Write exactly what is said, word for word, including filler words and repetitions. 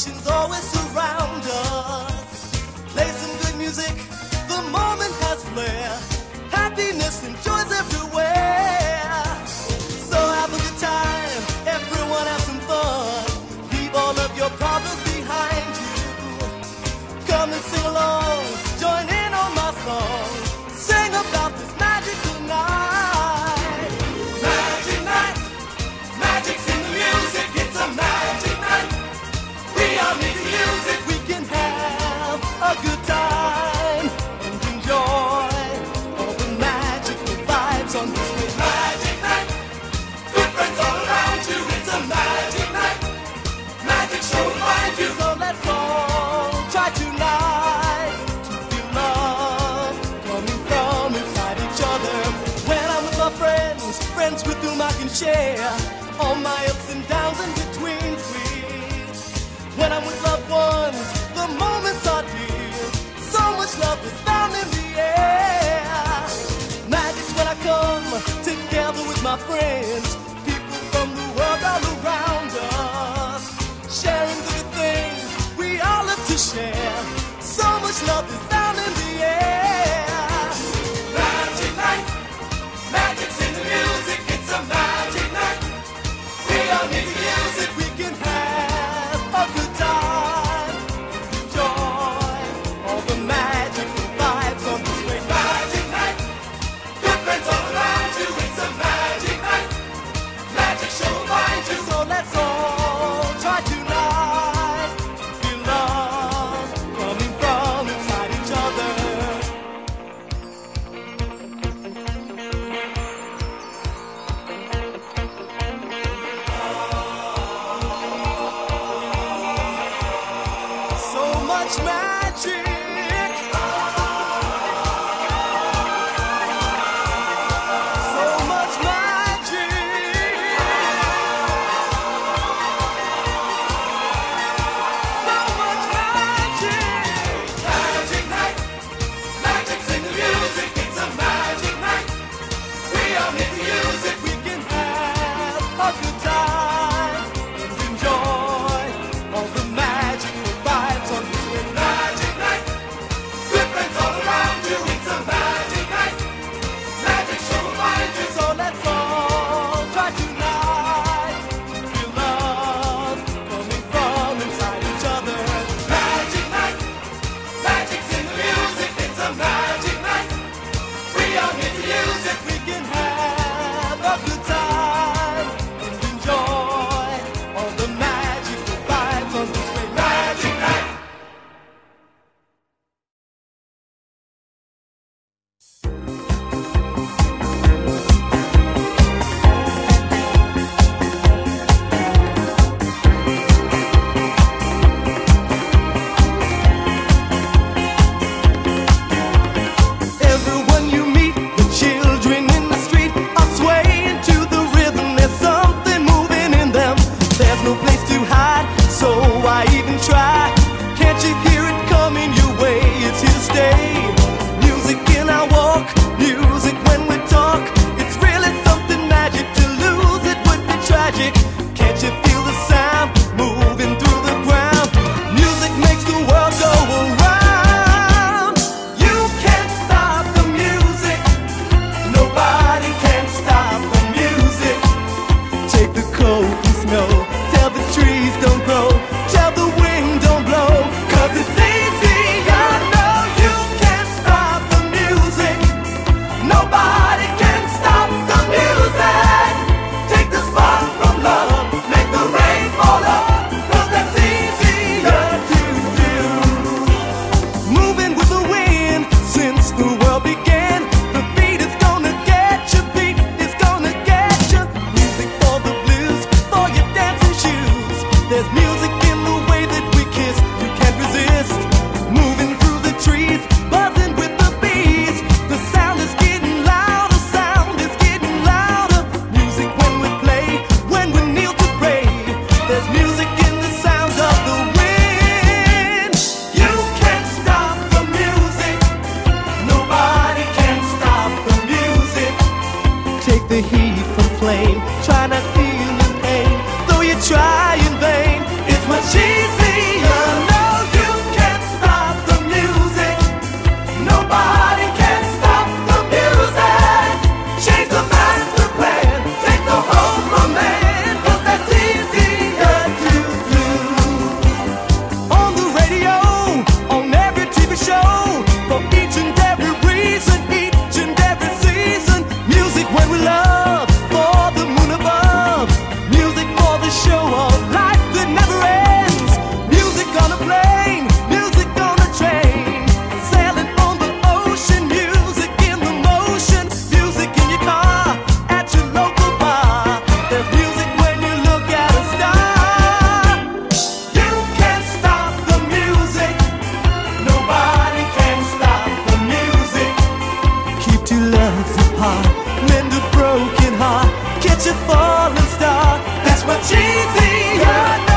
Vibrations always surround us. Play some good music, the moment has flair. Happiness and joy's everywhere. So have a good time, everyone have some fun. Leave all of your problems behind you. Come and sing along, join in on my song. Sing about this magical night. Magic night, magic's in the music. It's a magic night. We all need to use it. We can have a good time and enjoy all the magical vibes on this great magic night. Good friends all around you. It's a magic night. Magic sure will find you. So let's all try tonight to feel love coming from inside each other. When I'm with my friends, friends with whom I can share all my ups and downs in between sweet. When I'm with loved ones, the moments are dear. So much love is found in the air. Magic's when I come together with my friends, people from the world all around us, sharing the good things we all love to share. So much love is found in the air. Magic night, magic's in the music. It's a magic night. We all need to use it. We can have a good time and enjoy all the magical vibes on this great magic night. Good friends all around you. It's a magic night. Magic sure will find you. So let's all try tonight to feel love coming from inside each other. So much magic. So much magic. So much magic. Magic night. Magic's in the music. It's a magic night. We all need to use it. We can have a good time and enjoy all the magical vibes on this great magic night. Good friends all around you. It's a magic night. Magic sure will find you. So let's all try tonight to feel love coming from inside each other. Magic night. Magic's in the music. It's a magic night. We all need to use it. We can have a good time and enjoy falling star. That's what cheesy.